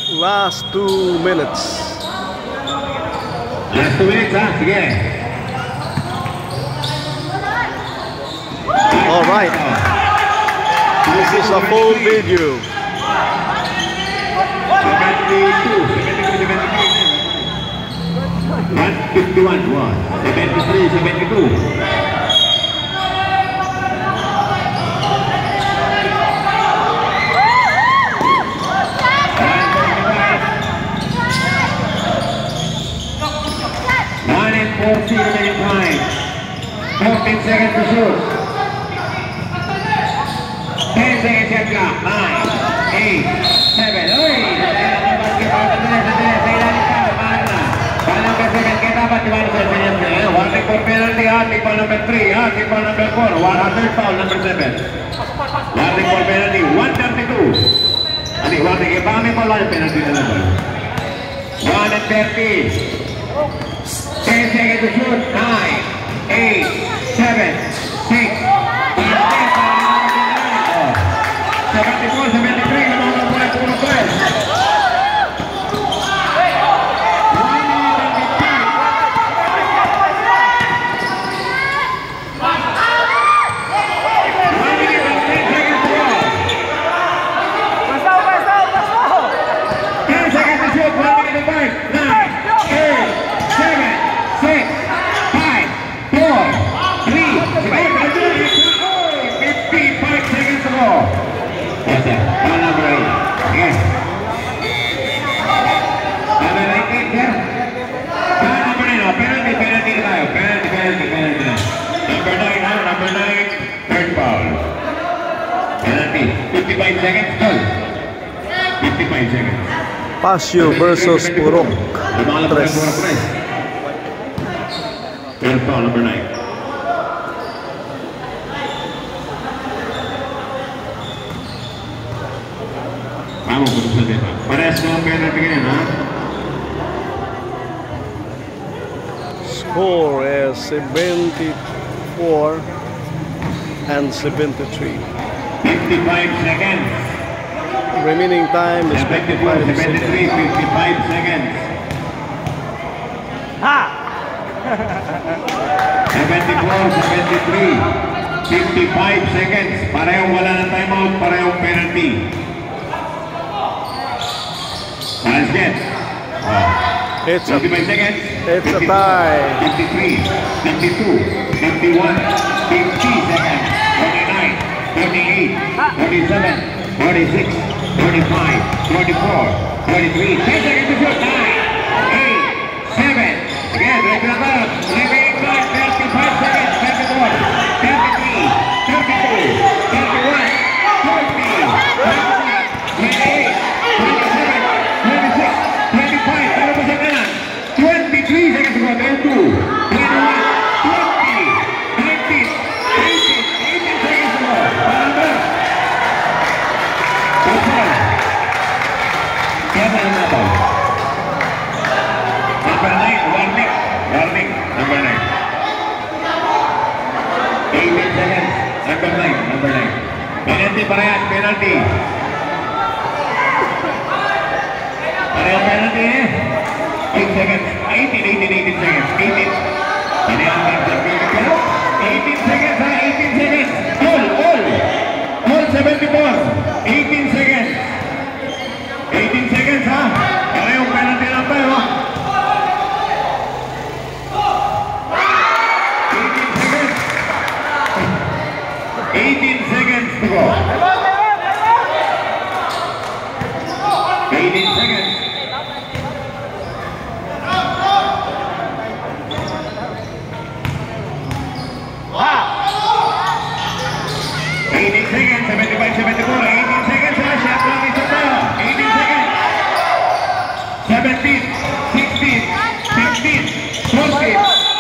Last 2 minutes. Last 2 minutes, ha? Sige. Alright. This is a full video. 72, 151, 73, 72. Remaining time. 14 seconds to shoot. 10 seconds shot clock. 9, 8, 7. Uy! Warning for penalty. Article for number 3. Article for number 4. 100 foul number 7. Warning for penalty. 132. Ani, warning. Ipami po lang yung penalty na naman. 130. 10 seconds to shoot. 9, 8, 7, 6, 74, 73. Lumang po ang puro 12. Number 9, third foul. Penalty, 55 seconds, goal. 55 seconds. Pasio versus Purok. Third foul, number 9. Vamos, putus saja, Pak. Parehas dengan penalty ini, ha? Score is 74 and 73. 55 seconds. Remaining time is 55 73, seconds. 55 seconds. Ha! 74, 73. 55 seconds. Parehong wala ng timeout, parehong penalty. Let's get. It's a 55 seconds. It's a tie. 53, 52, 51, 50 seconds. 49, 38, 47, 46, 45, 44, 43. 10 seconds to shoot. 9, 8, 7. Again, regular ball. Remaining time, 35 seconds. 34, 33, 32, 31, 40, 28, 27, 26, 25. Ano pa sa kanan? 23 seconds to go. 22, 21, 20, 19, 18 seconds to go. Number. That's all. Kaya na naman. Number 9, warning. Warning. Number 9. 18 seconds. Number 9. Number 9. Penalty parehas. Penalty. Parehas penalty eh. 8 seconds. 18 seconds. 18. Parehas penalty. 18 seconds ha. 18 seconds. All 74. 18 seconds. 18 seconds ha. Parehong penalty lang tayo. 18 seconds to go. 18 seconds. 18 seconds, 75, 74, 18 seconds, shot clock is up. 18 seconds. 17, 16, 15, 14.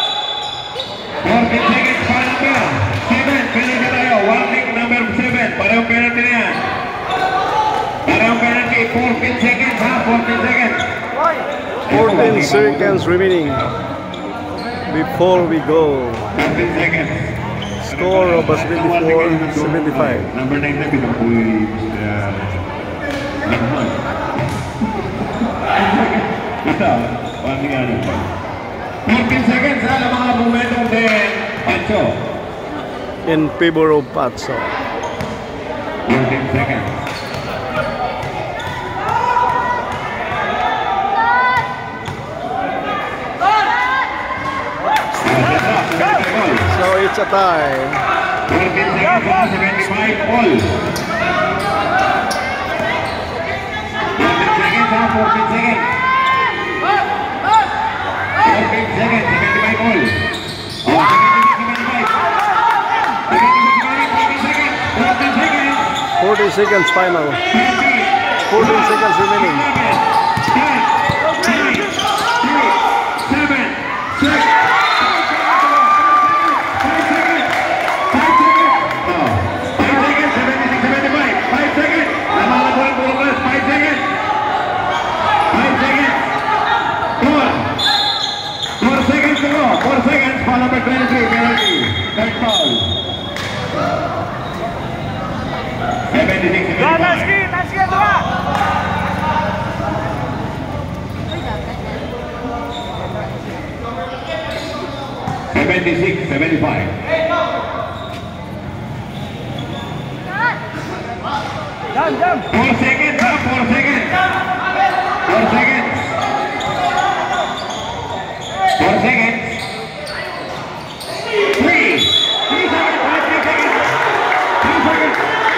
14 seconds, final bell. 7, penalty tayo. Warning number 7. Parehong penalty na yan. Parehong penalty. 14 seconds ha. 14 seconds. 14 seconds remaining before we go. 14 seconds. Score of 74-75. Number 9 na pinampuwi. down. 14 seconds sa mga momentum din. Pancho. In favor of Patso. 14 seconds. So it's a tie. 14 seconds, 75 all. 14 seconds, 14 seconds. 14 seconds, 75 all. 40 seconds final. 14 seconds remaining. 4 seconds, foul number 23, penalty. Third foul. 76, 75. 4 seconds, 4 seconds. 4 seconds. 4 seconds. 3 seconds, 3 seconds. 3 seconds.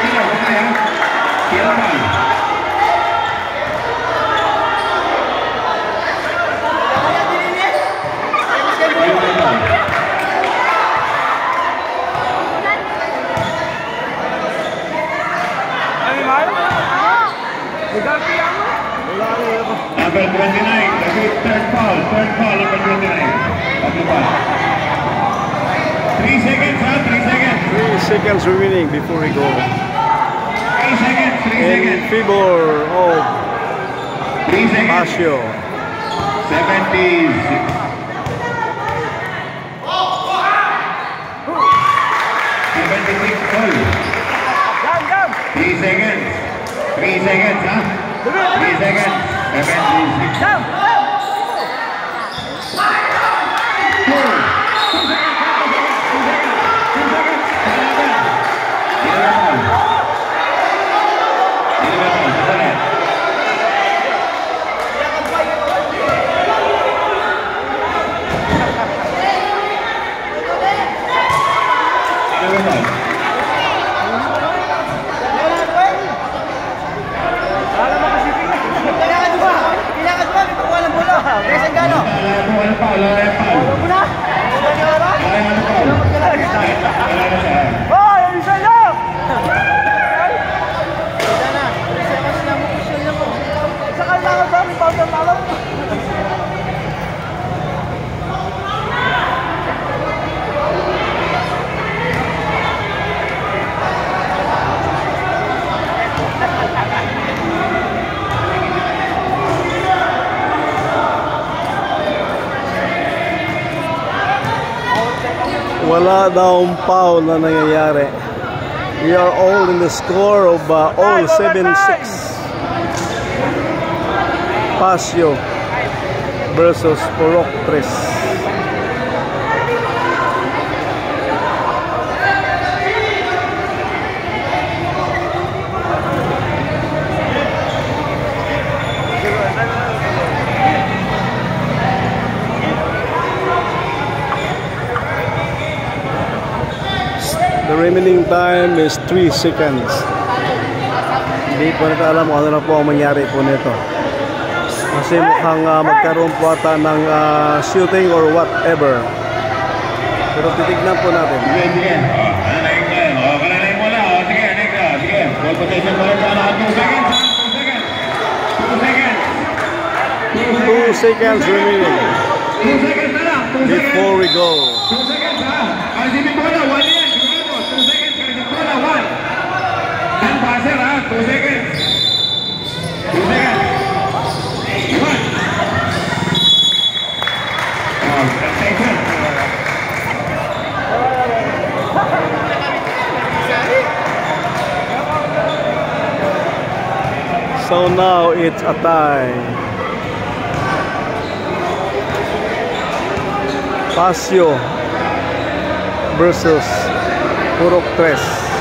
Number 29, third foul, number 29. 3 seconds, 3 seconds. 3 seconds remaining before we go. 3 seconds, 3 seconds. In favor of 3 seconds. Pasio. 76. 76 goal. 3 seconds. 3 seconds, 3 seconds. 76. Wala daw foul na nangyayari. We are all in the score of all 7-6. Pasio versus Purok 3. The remaining time is 3 seconds. Hindi po natin alam kung ano na po ang mangyari po nito. Kasi mukhang magkaroon po ata ng shooting or whatever. Pero titignan po natin. Sige, sige. Kanalain mo lang. Sige, next. Sige. Ball possession mo lang sana. 2 seconds. 2 seconds. 2 seconds. 2 seconds remaining. 2 seconds na lang. 2 seconds. Before we go. 2 seconds ha. Karisipin mo na. 1 yan. 2 seconds. Karisipin mo na. 1. Dan passer ha. 2 seconds. 2 seconds. 1. Attention. So now it's a tie. Pasio versus Purok 3.